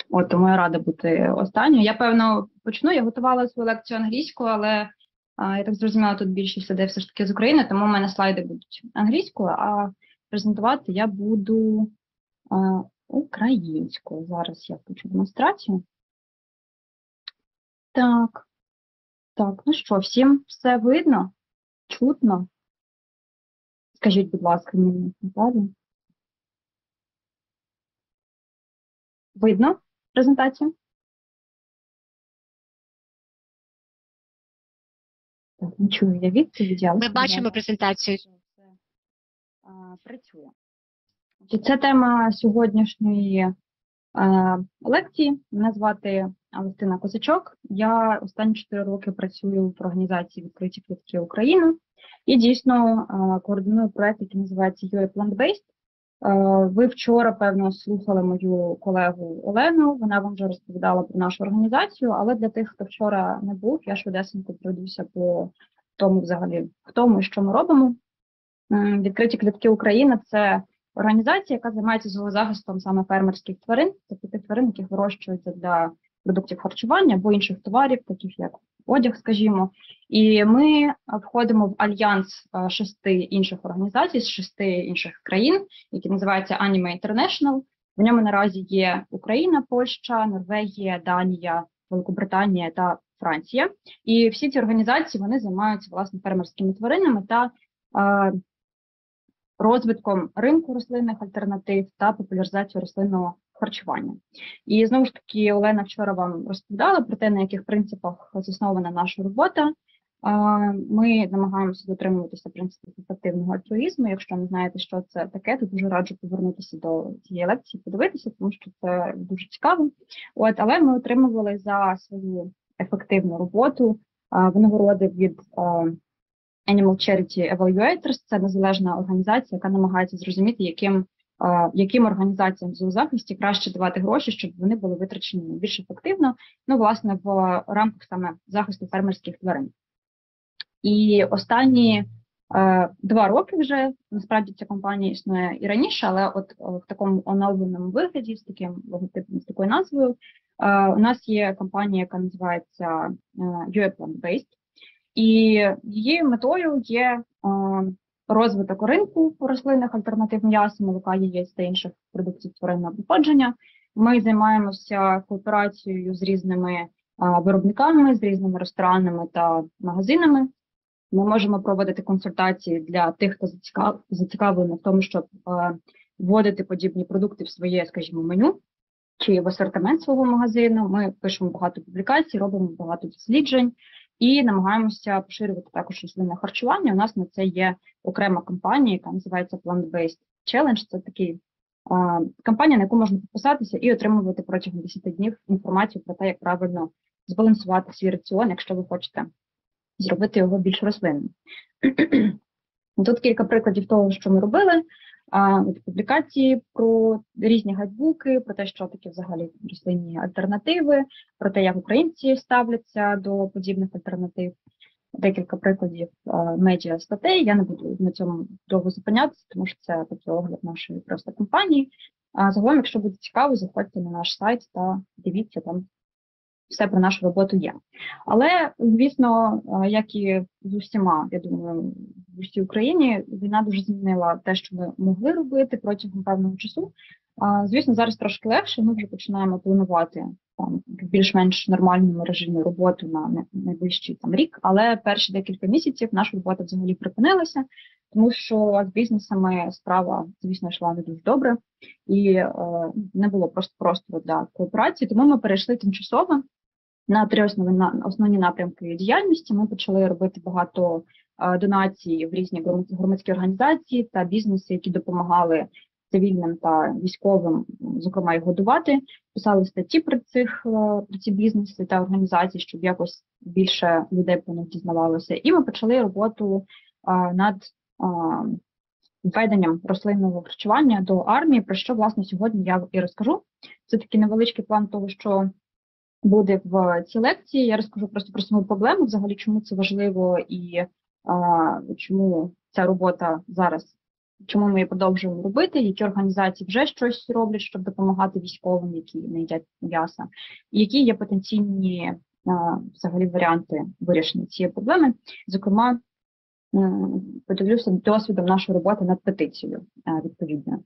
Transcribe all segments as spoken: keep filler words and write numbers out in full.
От, тому я рада бути останньою. Я, певно, почну. Я готувала свою лекцію англійською, але а, я так зрозуміла, тут більшість людей все ж таки з України, тому в мене слайди будуть англійською, а презентувати я буду а, українською. Зараз я включу демонстрацію. Так, так, ну що, всім все видно? Чутно? Скажіть, будь ласка, мені Наталі. Видно презентацію? Так, не чую я відповіді, але Ми бачимо презентацію. це а, працює. Це тема сьогоднішньої е, лекції. Мене звати Алестина Козачок. Я останні чотири роки працюю в організації «Відкриті квитки України» і дійсно е, координую проєкт, який називається ю ей Plant-Based. Е, ви вчора, певно, слухали мою колегу Олену, вона вам вже розповідала про нашу організацію, але для тих, хто вчора не був, я швидесенько пройдуся по тому взагалі, хто ми, що ми робимо. Е, «Відкриті квитки України» – це організація, яка займається зоозахистом саме фермерських тварин, тобто тих тварин, яких вирощуються для продуктів харчування або інших товарів, таких як одяг, скажімо. І ми входимо в альянс шести інших організацій з шести інших країн, які називаються Anime International. В ньому наразі є Україна, Польща, Норвегія, Данія, Великобританія та Франція. І всі ці організації, вони займаються, власне, фермерськими тваринами та розвитком ринку рослинних альтернатив та популяризацію рослинного харчування. І знову ж таки, Олена вчора вам розповідала про те, на яких принципах заснована наша робота. Ми намагаємося дотримуватися принципів ефективного альтруїзму. Якщо не знаєте, що це таке, то дуже раджу повернутися до цієї лекції, подивитися, тому що це дуже цікаво. От, але ми отримували за свою ефективну роботу винагороди від Animal Charity Evaluators – це незалежна організація, яка намагається зрозуміти, яким, яким організаціям в зоозахисті краще давати гроші, щоб вони були витрачені більш ефективно, ну, власне, в рамках саме захисту фермерських тварин. І останні е, два роки вже, насправді, ця компанія існує і раніше, але от в такому оновленому вигляді, з таким логотипом, з такою назвою, е, у нас є компанія, яка називається ю ей Plant-Based. І її метою є е, розвиток ринку рослинних альтернатив м'яса, молока, яєць та інших продуктів тваринного походження. Ми займаємося кооперацією з різними е, виробниками, з різними ресторанами та магазинами. Ми можемо проводити консультації для тих, хто зацікав, зацікавлений в тому, щоб е, вводити подібні продукти в своє, скажімо, меню чи в асортимент свого магазину. Ми пишемо багато публікацій, робимо багато досліджень і намагаємося поширювати також рослинне харчування. У нас на це є окрема кампанія, яка називається Plant-Based Challenge. Це такий е, кампанія, на яку можна підписатися і отримувати протягом десяти днів інформацію про те, як правильно збалансувати свій раціон, якщо ви хочете зробити його більш рослинним. Тут кілька прикладів того, що ми робили. А, от публікації про різні гайдбуки, про те, що таке взагалі рослинні альтернативи, про те, як українці ставляться до подібних альтернатив. Декілька прикладів медіа статей. Я не буду на цьому довго зупинятися, тому що це такий огляд нашої просто компанії. А загалом, якщо буде цікаво, заходьте на наш сайт та дивіться, там все про нашу роботу є. Але, звісно, як і з усіма, я думаю, в усій Україні, війна дуже змінила те, що ми могли робити протягом певного часу. Звісно, зараз трошки легше, ми вже починаємо планувати там, в більш-менш нормальному режимі роботу на найближчий там, рік, але перші декілька місяців наша робота взагалі припинилася, тому що з бізнесами справа, звісно, йшла не дуже добре, і е, не було просто простору для кооперації, тому ми перейшли тимчасово на три основні, основні напрямки діяльності. Ми почали робити багато е, донацій в різні громадські організації та бізнеси, які допомагали цивільним та військовим, зокрема, їх годувати. Писали статті про цих про ці бізнеси та організації, щоб якось більше людей про них дізнавалося. І ми почали роботу а, над а, введенням рослинного харчування до армії, про що, власне, сьогодні я і розкажу. Це такий невеличкий план того, що буде в цій лекції. Я розкажу просто про саму проблему, взагалі, чому це важливо і а, чому ця робота зараз чому ми її продовжуємо робити, які організації вже щось роблять, щоб допомагати військовим, які не їдять м'яса, і які є потенційні взагалі варіанти вирішення цієї проблеми. Зокрема, поділюся досвідом нашої роботи над петицією відповідною.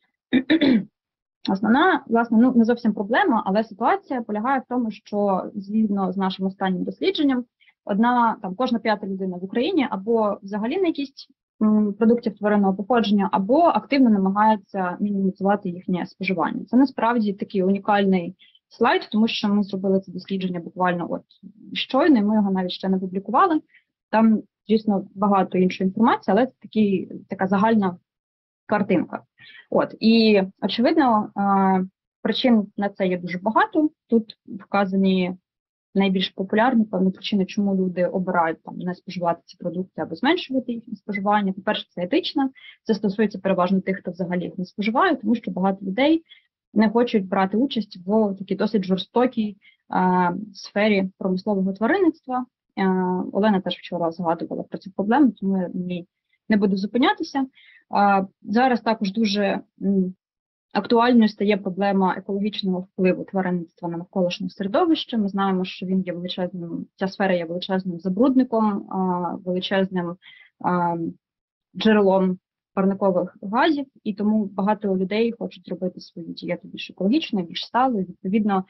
Основна, власне, ну не зовсім проблема, але ситуація полягає в тому, що згідно з нашим останнім дослідженням, одна там кожна п'ята людина в Україні або взагалі не якісь продуктів тваринного походження, або активно намагається мінімізувати їхнє споживання. Це насправді такий унікальний слайд, тому що ми зробили це дослідження буквально от щойно, і ми його навіть ще не публікували. Там, звісно, багато іншої інформації, але це такий, така загальна картинка. От, і, очевидно, причин на це є дуже багато. Тут вказані найбільш популярні, певні причини, чому люди обирають там не споживати ці продукти або зменшувати їхнє споживання. По-перше, це етично. Це стосується переважно тих, хто взагалі їх не споживає, тому що багато людей не хочуть брати участь в такій досить жорстокій е, сфері промислового тваринництва. Е, Олена теж вчора згадувала про цю проблему, тому я не буду зупинятися. Е, зараз також дуже м, актуальною стає проблема екологічного впливу тваринництва на навколишнє середовище. Ми знаємо, що він є величезним, ця сфера є величезним забрудником, е, величезним е, джерелом парникових газів, і тому багато людей хочуть зробити свою дієту більш екологічною, більш сталою, відповідно,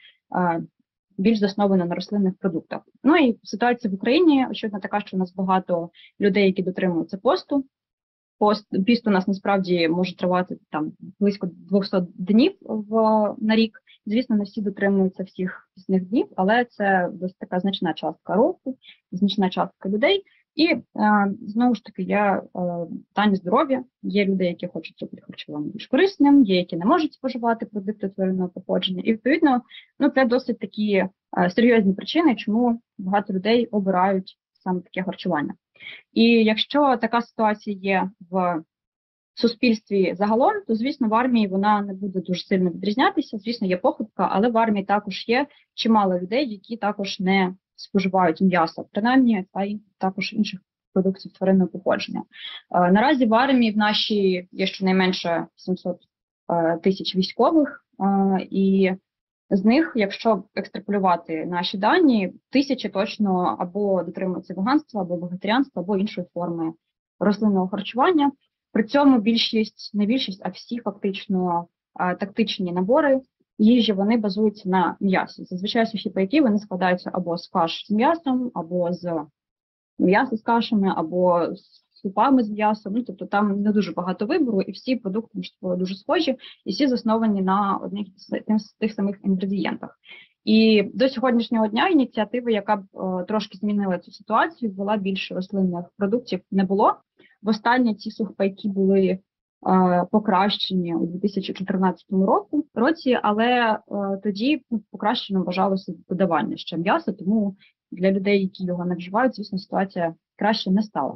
більш засновано на рослинних продуктах. Ну і ситуація в Україні, очевидно, така, що у нас багато людей, які дотримуються посту. Пост, піст у нас насправді може тривати там близько двохсот днів в, на рік. Звісно, не всі дотримуються всіх пісних днів, але це досить така значна частка року, значна частка людей. І, е, знову ж таки, є е, питання здоров'я. Є люди, які хочуть зробити харчування більш корисним, є, які не можуть споживати продукти тваринного походження. І, відповідно, ну, це досить такі е, серйозні причини, чому багато людей обирають саме таке харчування. І якщо така ситуація є в суспільстві загалом, то, звісно, в армії вона не буде дуже сильно відрізнятися. Звісно, є похибка, але в армії також є чимало людей, які також не споживають м'ясо, принаймні, та й також інших продуктів тваринного походження. Е, наразі в армії в нашій є щонайменше сімсот е, тисяч військових, е, і з них, якщо екстраполювати наші дані, тисячі точно або дотримуються веганства, або вегетаріанства, або іншої форми рослинного харчування. При цьому більшість, не більшість, а всі фактично е, тактичні набори їжі, вони базуються на м'ясі. Зазвичай сухі пайки, вони складаються або з каш з м'ясом, або з м'яса з кашами, або з супами з м'ясом. Ну, тобто там не дуже багато вибору, і всі продукти між собою дуже схожі, і всі засновані на одних з тих самих інгредієнтах. І до сьогоднішнього дня ініціативи, яка б е, трошки змінила цю ситуацію, була більше рослинних продуктів, не було. Востаннє ці сухпайки були покращені у дві тисячі чотирнадцятому році, але е, тоді ну, покращеним вважалося додавання ще м'яса, тому для людей, які його не вживають, звісно, ситуація краще не стала.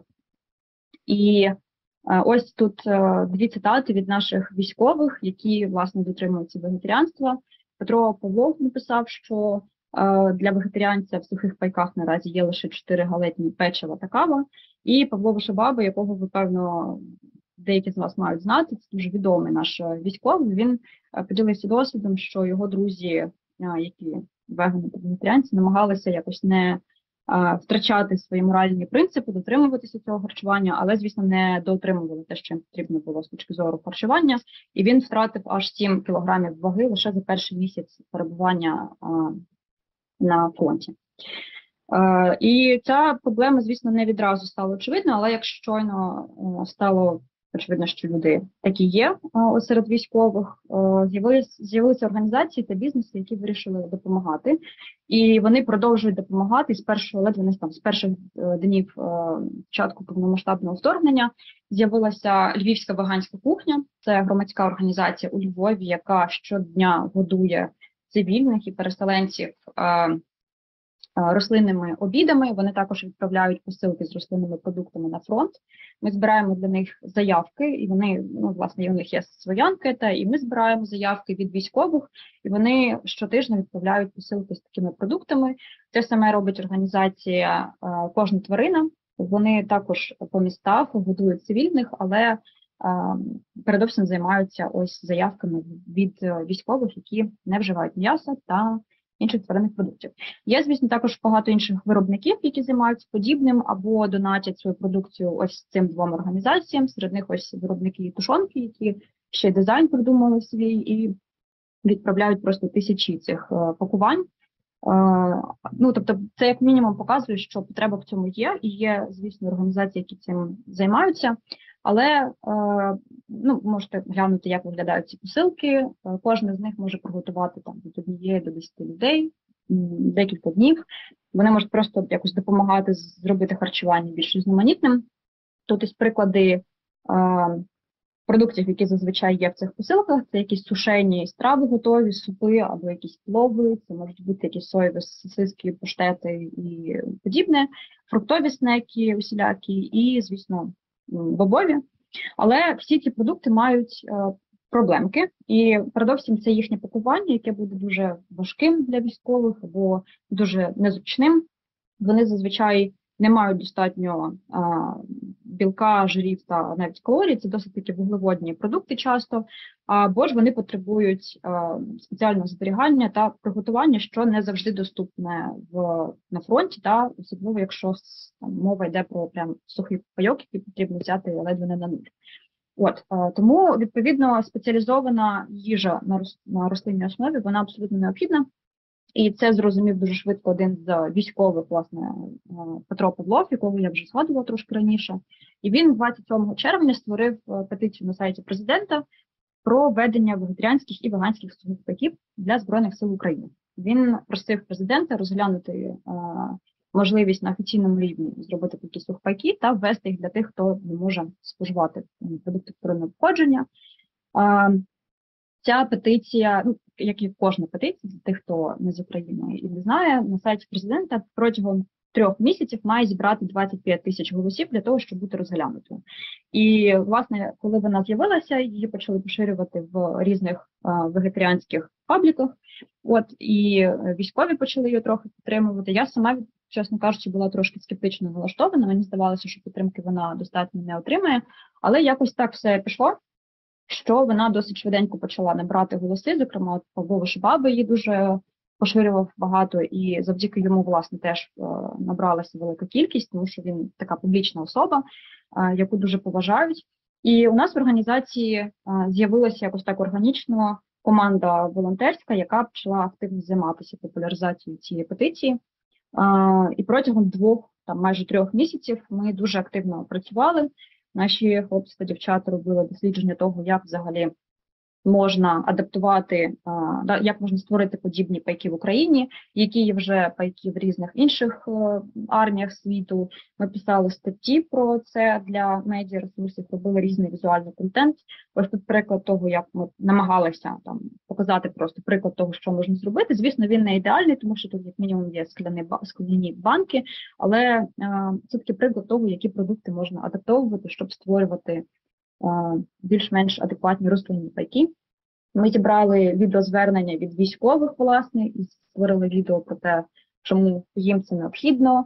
І е, ось тут е, дві цитати від наших військових, які, власне, дотримуються вегетаріанства. Петро Павлов написав, що е, для вегетаріанця в сухих пайках наразі є лише чотири галетні печива та кава. І Павло Вишибаба, якого ви, певно, деякі з вас мають знати, це дуже відомий наш військовий, він поділився досвідом, що його друзі, які вегани та вегетаріанці, намагалися якось не втрачати свої моральні принципи, дотримуватися цього харчування, але, звісно, не дотримували те, що їм потрібно було з точки зору харчування, і він втратив аж сім кілограмів ваги лише за перший місяць перебування на фронті. І ця проблема, звісно, не відразу стала очевидна, але як щойно стало очевидно, що люди такі є серед військових, з'явилися, з'явилися організації та бізнеси, які вирішили допомагати. І вони продовжують допомагати з першого, ледве не там, з перших днів початку повномасштабного вторгнення з'явилася Львівська веганська кухня. Це громадська організація у Львові, яка щодня годує цивільних і переселенців рослинними обідами. Вони також відправляють посилки з рослинними продуктами на фронт. Ми збираємо для них заявки, і вони, ну, власне, у них є своя анкета, і ми збираємо заявки від військових, і вони щотижня відправляють посилки з такими продуктами. Те саме робить організація «Кожна тварина». Вони також по містах годують цивільних, але передовсім займаються ось заявками від військових, які не вживають м'яса та інших тваринних продуктів. Є, звісно, також багато інших виробників, які займаються подібним або донатять свою продукцію ось цим двом організаціям. Серед них ось виробники тушонки, які ще й дизайн придумали свій і відправляють просто тисячі цих пакувань. Ну, тобто, це як мінімум показує, що потреба в цьому є, і є, звісно, організації, які цим займаються, але ну, можете глянути, як виглядають ці посилки. Кожен з них може приготувати там від однієї до десяти людей декілька днів. Вони можуть просто якось допомагати зробити харчування більш різноманітним. Тут ось приклади продуктів, які зазвичай є в цих посилках, це якісь сушені страви готові, супи або якісь плови, це можуть бути якісь соєві сосиски, паштети і подібне, фруктові снеки усілякі і, звісно, бобові. Але всі ці продукти мають е, проблемки, і передовсім це їхнє пакування, яке буде дуже важким для військових або дуже незручним. Вони зазвичай не мають достатньо а, білка, жирів та навіть калорій, це досить таки вуглеводні продукти часто, або ж вони потребують а, спеціального зберігання та приготування, що не завжди доступне в, на фронті, та особливо якщо там, мова йде про прям сухий пайок, який потрібно взяти ледве не на нуль. От, а, тому, відповідно, спеціалізована їжа на, рос, на рослинній основі, вона абсолютно необхідна. І це зрозумів дуже швидко один з військових, власне, Петро Павлов, якого я вже згадувала трошки раніше. І він двадцять сьомого червня створив петицію на сайті президента про введення вегетаріанських і веганських сухпайків для Збройних сил України. Він просив президента розглянути а, можливість на офіційному рівні зробити такі сухпайки та ввести їх для тих, хто не може споживати продукти вторинного походження. А, Ця петиція, ну, як і кожна петиція, для тих, хто не з України і не знає, на сайті президента протягом трьох місяців має зібрати двадцять п'ять тисяч голосів для того, щоб бути розглянутою. І, власне, коли вона з'явилася, її почали поширювати в різних а, вегетаріанських пабліках, от, і військові почали її трохи підтримувати. Я сама, чесно кажучи, була трошки скептично налаштована, мені здавалося, що підтримки вона достатньо не отримає, але якось так все пішло, що вона досить швиденько почала набрати голоси, зокрема, Павло Вишибаба її дуже поширював багато, і завдяки йому, власне, теж е, набралася велика кількість, тому що він така публічна особа, е, яку дуже поважають. І у нас в організації е, з'явилася якось так органічно команда волонтерська, яка почала активно займатися популяризацією цієї петиції. Е, і протягом двох, там майже трьох місяців ми дуже активно працювали. Наші хлопці та дівчата робили дослідження того, як взагалі можна адаптувати, як можна створити подібні пайки в Україні, які є вже пайки в різних інших арміях світу. Ми писали статті про це для медіаресурсів, робили різний візуальний контент. Ось тут приклад того, як ми намагалися там показати просто приклад того, що можна зробити. Звісно, він не ідеальний, тому що тут як мінімум є скляні, скляні банки, але це такий приклад того, які продукти можна адаптовувати, щоб створювати більш-менш адекватні рослинні пайки. Ми зібрали відеозвернення від військових, власне, і створили відео про те, чому їм це необхідно.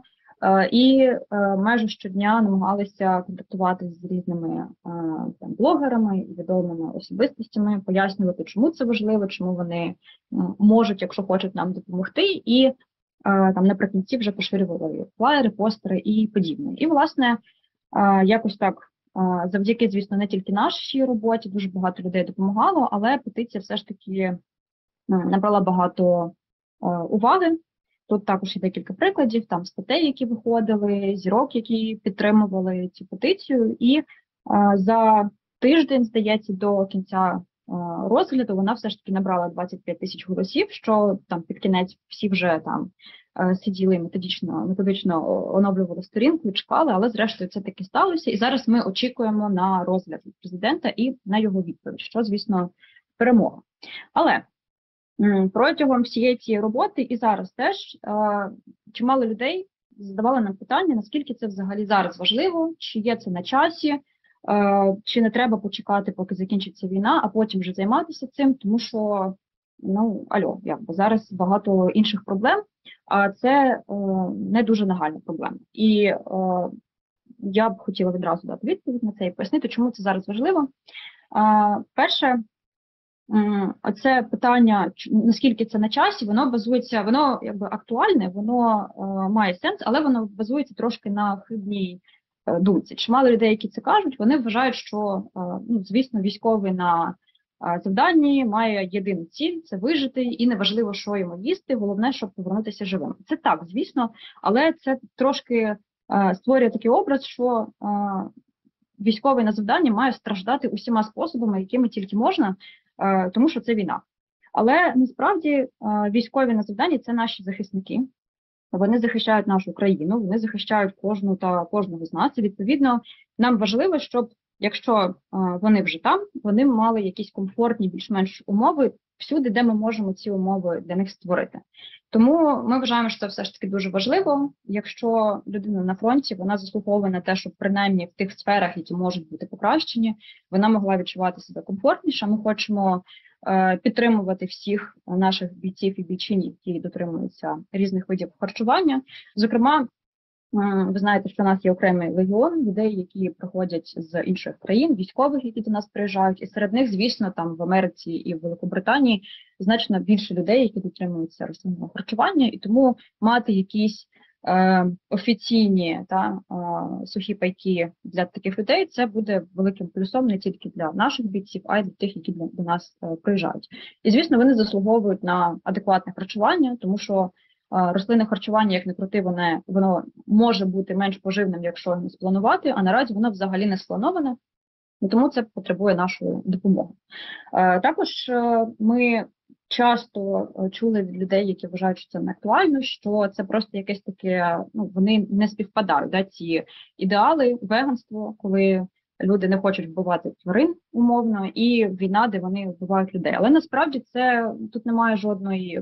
І майже щодня намагалися контактувати з різними там, блогерами і відомими особистостями, пояснювати, чому це важливо, чому вони можуть, якщо хочуть, нам допомогти. І там наприкінці вже поширювали флаєри, постери і подібне. І, власне, якось так, завдяки, звісно, не тільки нашій роботі, дуже багато людей допомагало, але петиція все ж таки набрала багато уваги. Тут також є декілька прикладів, там статей, які виходили, зірок, які підтримували цю петицію. І за тиждень, здається, до кінця розгляду вона все ж таки набрала двадцять п'ять тисяч голосів, що там під кінець всі вже там сиділи і методично, методично оновлювали сторінку і чекали, але зрештою це таки сталося. І зараз ми очікуємо на розгляд від президента і на його відповідь, що, звісно, перемога. Але протягом всієї цієї роботи і зараз теж чимало людей задавали нам питання, наскільки це взагалі зараз важливо, чи є це на часі, чи не треба почекати, поки закінчиться війна, а потім вже займатися цим, тому що, ну, альо, якби зараз багато інших проблем, а це е, не дуже нагальна проблема. І е, я б хотіла відразу дати відповідь на це і пояснити, чому це зараз важливо. Перше, оце питання, наскільки це на часі, воно базується, воно якби актуальне, воно має сенс, але воно базується трошки на хибній думці. Чимало людей, які це кажуть, вони вважають, що, ну, звісно, військовий на завданні має єдину ціль – це вижити, і неважливо, що йому їсти, головне, щоб повернутися живим. Це так, звісно, але це трошки створює такий образ, що військовий на завданні має страждати усіма способами, якими тільки можна, тому що це війна. Але насправді військові на завданні – це наші захисники. Вони захищають нашу країну, вони захищають кожну та кожного з нас. І, відповідно, нам важливо, щоб, якщо вони вже там, вони мали якісь комфортні, більш-менш умови всюди, де ми можемо ці умови для них створити. Тому ми вважаємо, що це все ж таки дуже важливо. Якщо людина на фронті, вона заслуговує на те, щоб принаймні в тих сферах, які можуть бути покращені, вона могла відчувати себе комфортніше. Ми хочемо е, підтримувати всіх наших бійців і бійчинь, які дотримуються різних видів харчування. Зокрема, ви знаєте, що у нас є окремий легіон людей, які приходять з інших країн, військових, які до нас приїжджають, і серед них, звісно, там в Америці і в Великобританії значно більше людей, які дотримуються рослинного харчування, і тому мати якісь е, офіційні та е, сухі пайки для таких людей, це буде великим плюсом не тільки для наших бійців, а й для тих, які до нас е, приїжджають. І, звісно, вони заслуговують на адекватне харчування, тому що рослинне харчування, як не крути, воно, воно може бути менш поживним, якщо не спланувати, а наразі воно взагалі не сплановане, і тому це потребує нашої допомоги. Також ми часто чули від людей, які вважають, що це не актуально, що це просто якесь таке, ну, вони не співпадають, да, ці ідеали, веганство, коли люди не хочуть вбивати тварин умовно, і війна, де вони вбивають людей. Але насправді це тут немає жодної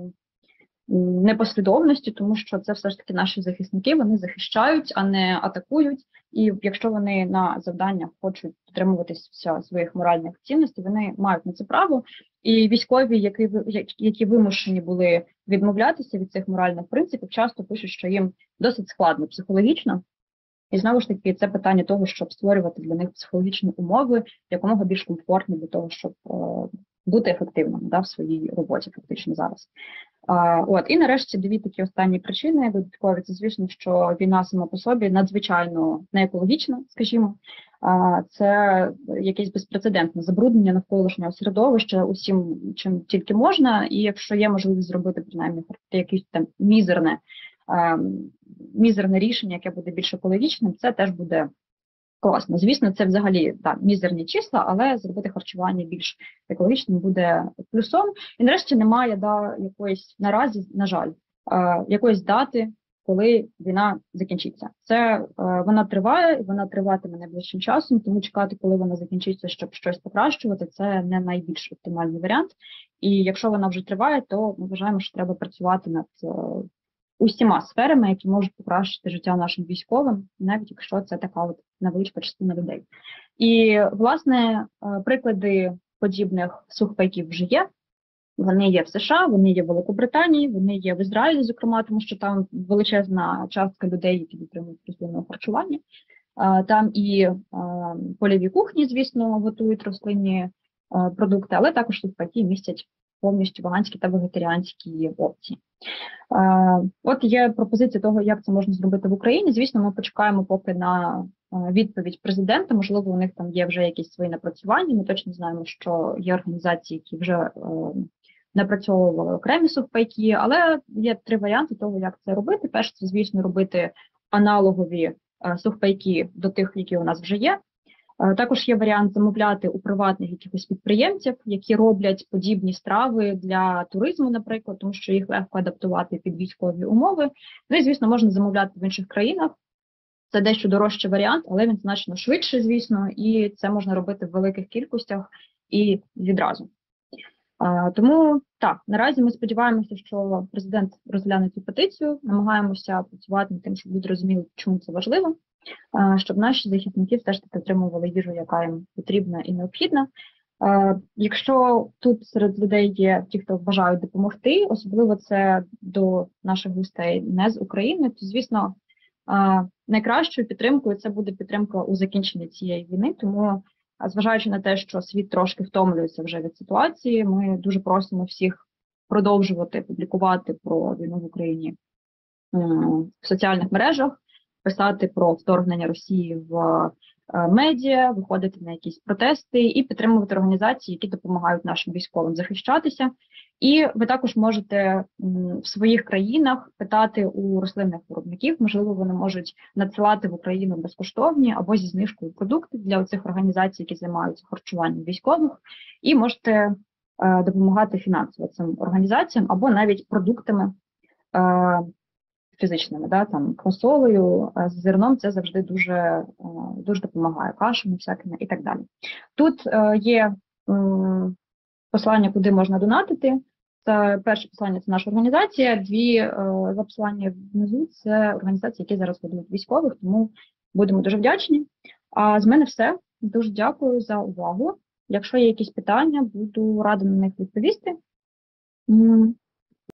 непослідовності, тому що це все ж таки наші захисники, вони захищають, а не атакують. І якщо вони на завданнях хочуть дотримуватися своїх моральних цінностей, вони мають на це право. І військові, які, які вимушені були відмовлятися від цих моральних принципів, часто пишуть, що їм досить складно психологічно. І знову ж таки, це питання того, щоб створювати для них психологічні умови, якомога більш комфортні для того, щоб е, бути ефективним, да, в своїй роботі фактично зараз. А, от, і нарешті дві такі останні причини додаткові. Це, звісно, що війна сама по собі надзвичайно неекологічна, скажімо. А, це якесь безпрецедентне забруднення навколишнього середовища усім, чим тільки можна. І якщо є можливість зробити, принаймні, якесь там мізерне, а, мізерне рішення, яке буде більш екологічним, це теж буде класно. Звісно, це взагалі так, мізерні числа, але зробити харчування більш екологічним буде плюсом. І нарешті немає да, якоїсь наразі, на жаль, е, якоїсь дати, коли війна закінчиться. Це е, вона триває, і вона триватиме найближчим часом, тому чекати, коли вона закінчиться, щоб щось покращувати, це не найбільш оптимальний варіант. І якщо вона вже триває, то ми вважаємо, що треба працювати над е, усіма сферами, які можуть покращити життя нашим військовим, навіть якщо це така от невеличка частина людей. І, власне, приклади подібних сухпайків вже є. Вони є в США, вони є в Великобританії, вони є в Ізраїлі, зокрема, тому що там величезна частка людей, які дотримують рослинного харчування. Там і польові кухні, звісно, готують рослинні продукти, але також сухпайки містять повністю веганські та вегетаріанські опції. От є пропозиція того, як це можна зробити в Україні. Звісно, ми почекаємо поки на відповідь президента, можливо, у них там є вже якісь свої напрацювання, ми точно знаємо, що є організації, які вже напрацьовували окремі сухпайки, але є три варіанти того, як це робити. Перше, це, звісно, робити аналогові сухпайки до тих, які у нас вже є. Також є варіант замовляти у приватних якихось підприємців, які роблять подібні страви для туризму, наприклад, тому що їх легко адаптувати під військові умови. Ну і, звісно, можна замовляти в інших країнах. Це дещо дорожчий варіант, але він значно швидше, звісно, і це можна робити в великих кількостях і відразу. А, тому, так, наразі ми сподіваємося, що президент розгляне цю петицію, намагаємося працювати над тим, щоб люди розуміли, чому це важливо, а, щоб наші захисники все ж таки отримували їжу, яка їм потрібна і необхідна. А, якщо тут серед людей є ті, хто бажають допомогти, особливо це до наших гостей не з України, то, звісно, найкращою підтримкою це буде підтримка у закінченні цієї війни, тому, зважаючи на те, що світ трошки втомлюється вже від ситуації, ми дуже просимо всіх продовжувати публікувати про війну в Україні в соціальних мережах, писати про вторгнення Росії в медіа, виходити на якісь протести і підтримувати організації, які допомагають нашим військовим захищатися. І ви також можете в своїх країнах питати у рослинних виробників, можливо, вони можуть надсилати в Україну безкоштовні або зі знижкою продукти для цих організацій, які займаються харчуванням військових, і можете е, допомагати фінансово цим організаціям або навіть продуктами е, фізичними, да, там квасолею, з зерном це завжди дуже, дуже допомагає, кашами всякими і так далі. Тут е, є е, послання, куди можна донатити. Це перше послання – це наша організація, дві е, за послання внизу – це організації, які зараз ведуть військових, тому будемо дуже вдячні. А з мене все. Дуже дякую за увагу. Якщо є якісь питання, буду рада на них відповісти.